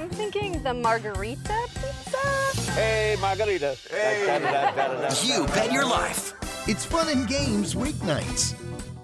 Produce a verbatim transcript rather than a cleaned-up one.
I'm thinking the Margarita pizza. Hey, Margarita. Hey. Da, da, da, da, da, da. You Bet Your Life. It's fun and games weeknights.